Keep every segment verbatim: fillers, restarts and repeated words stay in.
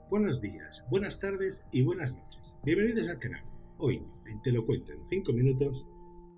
Buenos días, buenas tardes y buenas noches. Bienvenidos al canal. Hoy, en Te lo cuento en cinco minutos,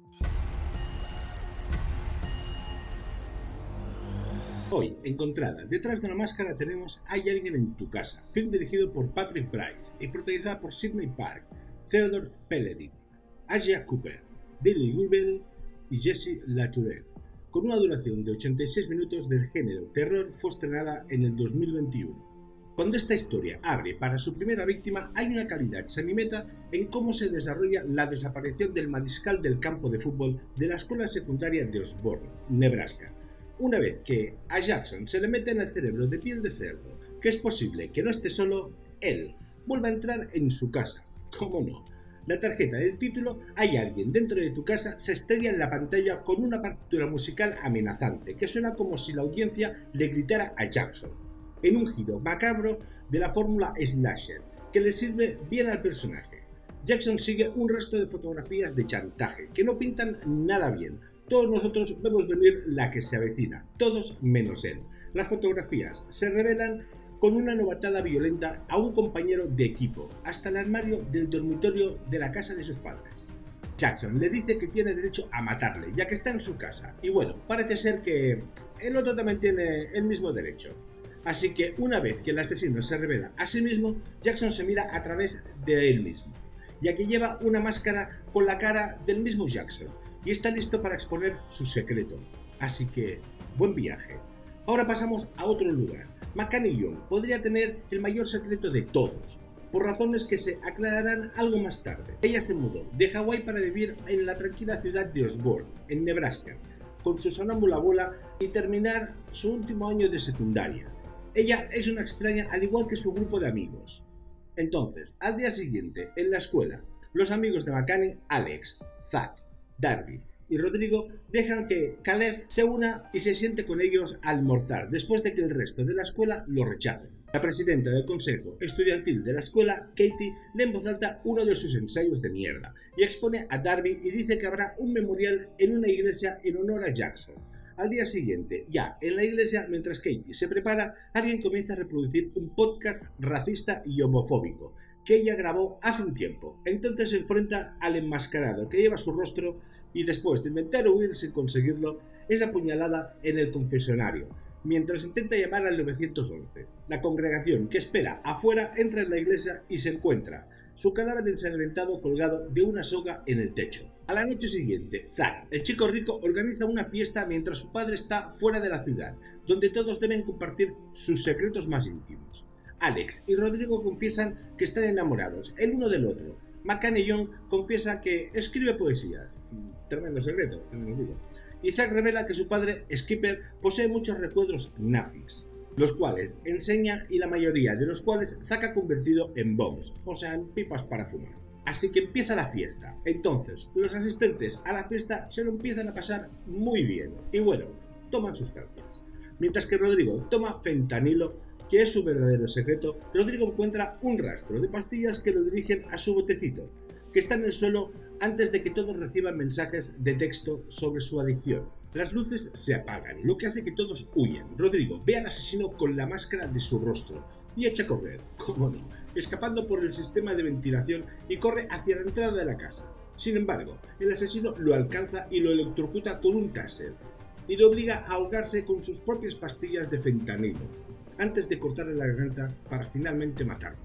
hoy, encontrada detrás de una máscara tenemos Hay alguien en tu casa, film dirigido por Patrick Brice y protagonizada por Sidney Park, Theodore Pellerin, Aya Cooper, Dilly Weevil y Jesse Latourette. Con una duración de ochenta y seis minutos del género terror, fue estrenada en el dos mil veintiuno. Cuando esta historia abre para su primera víctima, hay una calidad semimeta en cómo se desarrolla la desaparición del mariscal del campo de fútbol de la escuela secundaria de Osborne, Nebraska. Una vez que a Jackson se le mete en el cerebro de piel de cerdo que es posible que no esté solo, él vuelve a entrar en su casa. ¿Cómo no? La tarjeta del título, Hay alguien dentro de tu casa, se estrella en la pantalla con una partitura musical amenazante que suena como si la audiencia le gritara a Jackson, en un giro macabro de la fórmula slasher, que le sirve bien al personaje. Jackson sigue un resto de fotografías de chantaje, que no pintan nada bien. Todos nosotros vemos venir la que se avecina, todos menos él. Las fotografías se revelan con una novatada violenta a un compañero de equipo, hasta el armario del dormitorio de la casa de sus padres. Jackson le dice que tiene derecho a matarle, ya que está en su casa, y bueno, parece ser que el otro también tiene el mismo derecho. Así que una vez que el asesino se revela a sí mismo, Jackson se mira a través de él mismo, ya que lleva una máscara con la cara del mismo Jackson y está listo para exponer su secreto. Así que, buen viaje. Ahora pasamos a otro lugar. McCann Young podría tener el mayor secreto de todos, por razones que se aclararán algo más tarde. Ella se mudó de Hawái para vivir en la tranquila ciudad de Osborne, en Nebraska, con su sonámbula abuela y terminar su último año de secundaria. Ella es una extraña al igual que su grupo de amigos. Entonces, al día siguiente, en la escuela, los amigos de McCann, Alex, Zach, Darby y Rodrigo, dejan que Caleb se una y se siente con ellos a almorzar después de que el resto de la escuela lo rechacen. La presidenta del consejo estudiantil de la escuela, Katie, lee en voz alta uno de sus ensayos de mierda y expone a Darby y dice que habrá un memorial en una iglesia en honor a Jackson. Al día siguiente, ya en la iglesia, mientras Katie se prepara, alguien comienza a reproducir un podcast racista y homofóbico que ella grabó hace un tiempo. Entonces se enfrenta al enmascarado que lleva su rostro y después de intentar huir sin conseguirlo, es apuñalada en el confesionario, mientras intenta llamar al nueve once. La congregación que espera afuera entra en la iglesia y se encuentra su cadáver ensangrentado colgado de una soga en el techo. A la noche siguiente, Zach, el chico rico, organiza una fiesta mientras su padre está fuera de la ciudad, donde todos deben compartir sus secretos más íntimos. Alex y Rodrigo confiesan que están enamorados el uno del otro. McCann Young confiesa que escribe poesías. Tremendo secreto, también os digo. Y Zach revela que su padre, Skipper, posee muchos recuerdos nazis, los cuales enseña y la mayoría de los cuales Zach ha convertido en bombs, o sea, en pipas para fumar. Así que empieza la fiesta. Entonces, los asistentes a la fiesta se lo empiezan a pasar muy bien. Y bueno, toman sustancias. Mientras que Rodrigo toma fentanilo, que es su verdadero secreto, Rodrigo encuentra un rastro de pastillas que lo dirigen a su botecito, que está en el suelo antes de que todos reciban mensajes de texto sobre su adicción. Las luces se apagan, lo que hace que todos huyan. Rodrigo ve al asesino con la máscara de su rostro y echa a correr, cómo no, escapando por el sistema de ventilación y corre hacia la entrada de la casa. Sin embargo, el asesino lo alcanza y lo electrocuta con un taser y lo obliga a ahogarse con sus propias pastillas de fentanilo, antes de cortarle la garganta para finalmente matarlo.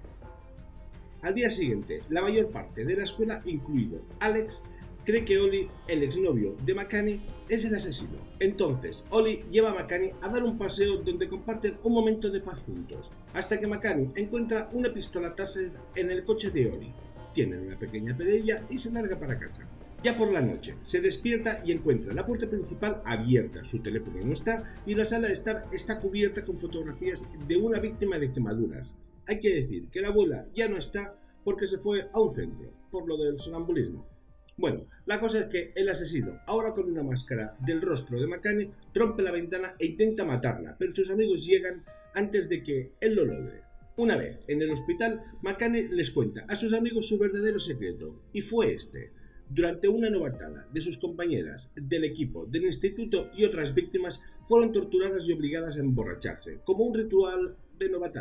Al día siguiente, la mayor parte de la escuela, incluido Alex, cree que Ollie, el exnovio de McCann, es el asesino. Entonces, Ollie lleva a McCann a dar un paseo donde comparten un momento de paz juntos, hasta que McCann encuentra una pistola Taser en el coche de Ollie. Tienen una pequeña pelea y se larga para casa. Ya por la noche, se despierta y encuentra la puerta principal abierta, su teléfono no está y la sala de estar está cubierta con fotografías de una víctima de quemaduras. Hay que decir que la abuela ya no está porque se fue a un centro, por lo del sonambulismo. Bueno, la cosa es que el asesino, ahora con una máscara del rostro de McCann, rompe la ventana e intenta matarla, pero sus amigos llegan antes de que él lo logre. Una vez en el hospital, McCann les cuenta a sus amigos su verdadero secreto, y fue este. Durante una novatada de sus compañeras del equipo del instituto y otras víctimas fueron torturadas y obligadas a emborracharse, como un ritual de novatada.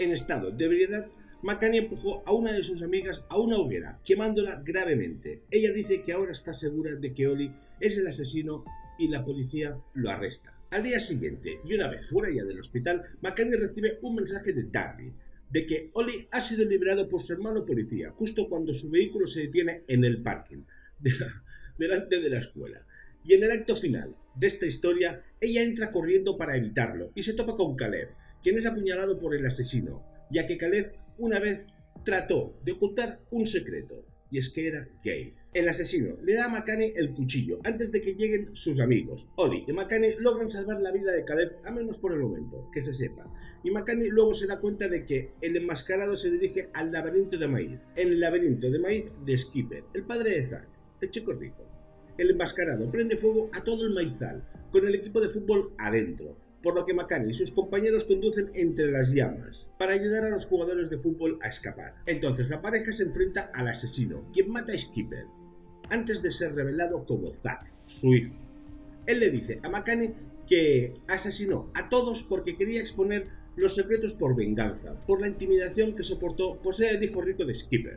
En estado de ebriedad, McCanny empujó a una de sus amigas a una hoguera, quemándola gravemente. Ella dice que ahora está segura de que Ollie es el asesino y la policía lo arresta. Al día siguiente, y una vez fuera ya del hospital, McCanny recibe un mensaje de Darby de que Ollie ha sido liberado por su hermano policía, justo cuando su vehículo se detiene en el parking de la, delante de la escuela. Y en el acto final de esta historia, ella entra corriendo para evitarlo y se topa con Caleb, quien es apuñalado por el asesino, ya que Caleb una vez trató de ocultar un secreto, y es que era gay. El asesino le da a McCanny el cuchillo antes de que lleguen sus amigos. Ollie y McCanny logran salvar la vida de Caleb, al menos por el momento, que se sepa. Y McCanny luego se da cuenta de que el enmascarado se dirige al laberinto de maíz, en el laberinto de maíz de Skipper, el padre de Zack, el chico rico. El enmascarado prende fuego a todo el maizal, con el equipo de fútbol adentro, por lo que McCanny y sus compañeros conducen entre las llamas para ayudar a los jugadores de fútbol a escapar. Entonces la pareja se enfrenta al asesino, quien mata a Skipper, antes de ser revelado como Zack, su hijo. Él le dice a McCanny que asesinó a todos porque quería exponer los secretos por venganza, por la intimidación que soportó por ser el hijo rico de Skipper,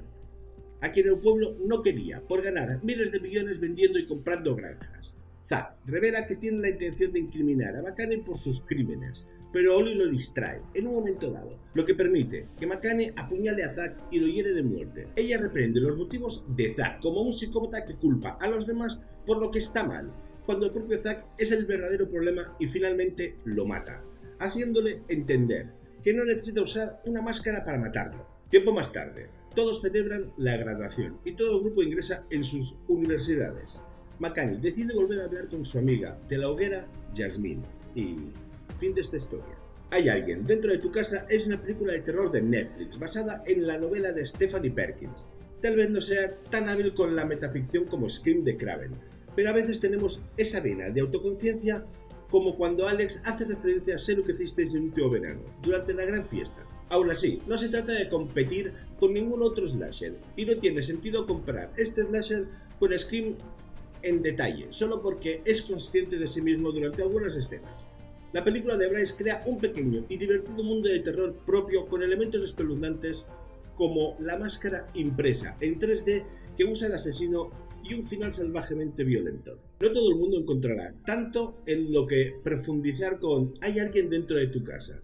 a quien el pueblo no quería por ganar miles de millones vendiendo y comprando granjas. Zack revela que tiene la intención de incriminar a McCanny por sus crímenes, pero Ollie lo distrae en un momento dado, lo que permite que McCanny apuñale a Zack y lo hiere de muerte. Ella reprende los motivos de Zack como un psicópata que culpa a los demás por lo que está mal, cuando el propio Zack es el verdadero problema, y finalmente lo mata, haciéndole entender que no necesita usar una máscara para matarlo. Tiempo más tarde, todos celebran la graduación y todo el grupo ingresa en sus universidades. McCanny decide volver a hablar con su amiga de la hoguera, Jasmine, y fin de esta historia. Hay alguien dentro de tu casa es una película de terror de Netflix basada en la novela de Stephanie Perkins. Tal vez no sea tan hábil con la metaficción como Scream de Craven, pero a veces tenemos esa vena de autoconciencia, como cuando Alex hace referencia a Sé lo que hicisteis el último verano, durante la gran fiesta. Aún así, no se trata de competir con ningún otro slasher, y no tiene sentido comparar este slasher con Scream en detalle, solo porque es consciente de sí mismo durante algunas escenas. La película de Bryce crea un pequeño y divertido mundo de terror propio con elementos espeluznantes como la máscara impresa en tres D que usa el asesino y un final salvajemente violento. No todo el mundo encontrará tanto en lo que profundizar con "hay alguien dentro de tu casa",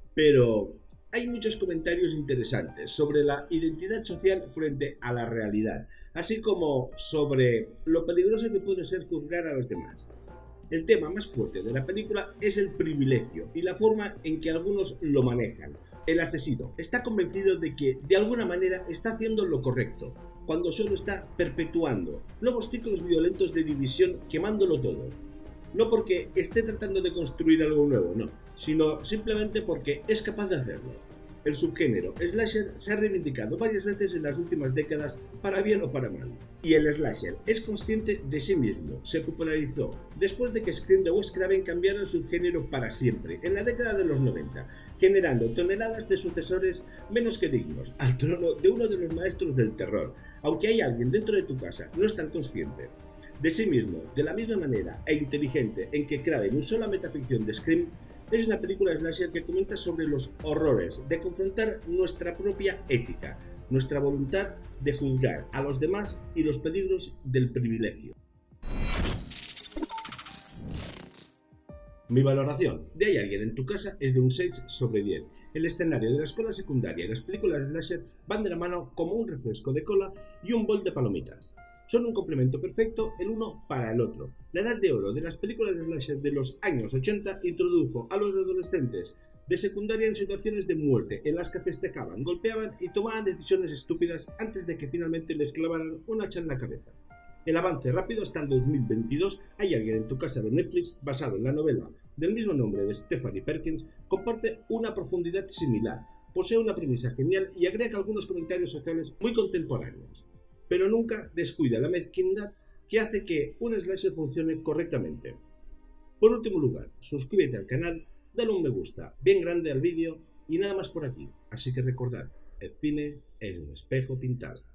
pero hay muchos comentarios interesantes sobre la identidad social frente a la realidad, así como sobre lo peligroso que puede ser juzgar a los demás. El tema más fuerte de la película es el privilegio y la forma en que algunos lo manejan. El asesino está convencido de que de alguna manera está haciendo lo correcto, cuando solo está perpetuando nuevos ciclos violentos de división, quemándolo todo. No porque esté tratando de construir algo nuevo, no, sino simplemente porque es capaz de hacerlo. El subgénero slasher se ha reivindicado varias veces en las últimas décadas, para bien o para mal. Y el slasher es consciente de sí mismo, se popularizó después de que Scream de Wes Craven cambiara el subgénero para siempre, en la década de los noventa, generando toneladas de sucesores menos que dignos, al trono de uno de los maestros del terror. Aunque hay alguien dentro de tu casa, no es tan consciente de sí mismo de la misma manera e inteligente en que Craven usó la metaficción de Scream. Es una película slasher que comenta sobre los horrores de confrontar nuestra propia ética, nuestra voluntad de juzgar a los demás y los peligros del privilegio. Mi valoración de "Hay alguien en tu casa" es de un seis sobre diez. El escenario de la escuela secundaria y las películas slasher van de la mano como un refresco de cola y un bol de palomitas. Son un complemento perfecto el uno para el otro. La edad de oro de las películas slasher de los años ochenta introdujo a los adolescentes de secundaria en situaciones de muerte en las que festejaban, golpeaban y tomaban decisiones estúpidas antes de que finalmente les clavaran un hacha en la cabeza. El avance rápido hasta el dos mil veintidós, Hay alguien en tu casa de Netflix, basado en la novela del mismo nombre de Stephanie Perkins, comparte una profundidad similar, posee una premisa genial y agrega algunos comentarios sociales muy contemporáneos, pero nunca descuida la mezquindad que hace que un slasher funcione correctamente. Por último lugar, suscríbete al canal, dale un me gusta bien grande al vídeo y nada más por aquí. Así que recordad, el cine es un espejo pintado.